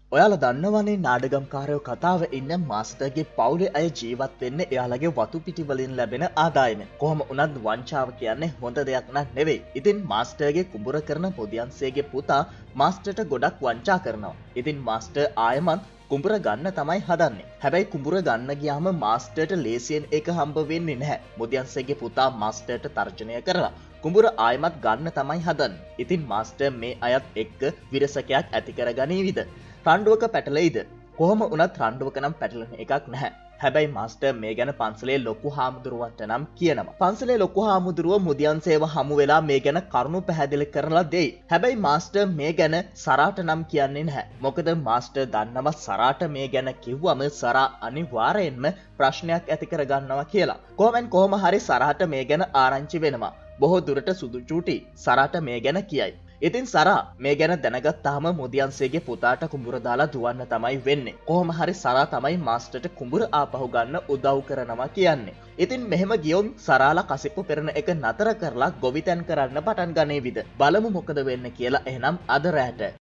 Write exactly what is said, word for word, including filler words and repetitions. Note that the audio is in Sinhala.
ඔයාලා දන්නවනේ නාඩගම්කාරයෝ කතාව ඉන්න මාස්ටර්ගේ පවුලේ අය ජීවත් වෙන්න එයාලගේ වතු පිටි වලින් ලැබෙන ආදායම. කොහොම වුණත් වංචාව කියන්නේ හොඳ දෙයක් නක් නෙවෙයි. ඉතින් මාස්ටර්ගේ කුඹුර කරන පොදියන්සේගේ පුතා මාස්ටර්ට ගොඩක් වංචා කරනවා. ඉතින් මාස්ටර් ආයමත් කුඹුර ගන්න තමයි හදන්නේ. හැබැයි කුඹුර ගන්න ගියාම මාස්ටර්ට ලේසියෙන් ඒක හම්බ වෙන්නේ නැහැ. පොදියන්සේගේ පුතා මාස්ටර්ට තර්ජනය කරලා කුඹුර ආයමත් ගන්න තමයි හදන්නේ. ඉතින් මාස්ටර් මේ අයත් එක්ක විරසකයක් ඇති කරගනීවිද? රණ්ඩුවක පැටලෙයිද? කොහොම වුණත් රණ්ඩුවක නම් පැටලෙන එකක් නැහැ. හැබැයි මාස්ටර් මේ ගැන පන්සලේ ලොකු හාමුදුරුවන්ට නම් කියනවා. පන්සලේ ලොකු හාමුදුරුව මුදියන්සේව හමු වෙලා මේ ගැන කරුණු පැහැදිලි කරලා දෙයි. හැබැයි මාස්ටර් මේ ගැන සරාට නම් කියන්නේ නැහැ. මොකද මාස්ටර් දන්නවා සරාට මේ ගැන කිව්වම සරා අනිවාර්යෙන්ම ප්‍රශ්නයක් ඇති කරගන්නවා කියලා. කොහොමෙන් කොහොම හරි සරාට මේ ගැන ආරංචි වෙනවා. බොහෝ දුරට සුදු චූටි සරාට මේ ගැන කියයි. ඉතින් සරා මේ ගැන දැනගත්තාම මුදියන්සේගේ පුතාට කුඹුර දාලා දුවන්න තමයි වෙන්නේ. කොහොම හරි සරා තමයි මාස්ටර්ට කුඹුර ආපහු ගන්න උදව් කරනවා කියන්නේ. ඉතින් මෙහෙම ගියොත් සරාලා කසිප්පු පෙරන එක නතර කරලා ගොවිතැන් කරන්න පටන් ගනේවිද? බලමු මොකද වෙන්නේ කියලා. එහෙනම් අද රැට